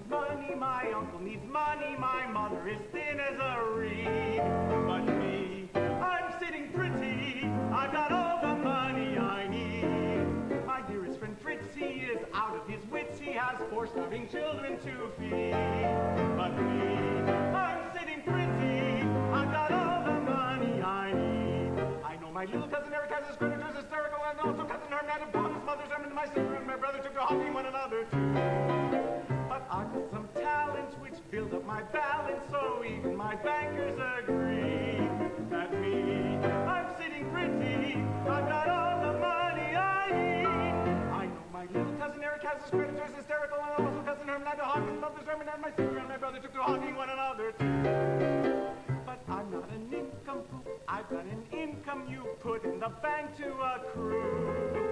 money, my uncle needs money, my mother is thin as a reed. But me, I'm sitting pretty, I've got all the money I need. My dearest friend Fritzy is out of his wits, he has 4 starving children to feed. But me, I'm sitting pretty, I've got all the money I need. I know my little cousin Eric has his creditors hysterical, and also cousin Herman had a bomb, his mother's Herman, and my sister and my brother took to hogging one another too. But I've got some talents which build up my balance, so even my bankers agree that me, I'm sitting pretty, I've got all the money I need. I know my little cousin Eric has his creditors hysterical, and also cousin Herman had to hog his mother's Herman, and my sister and my brother took to hogging one another too. But I'm not an nincompoop, I've got an income you put in the bank to accrue.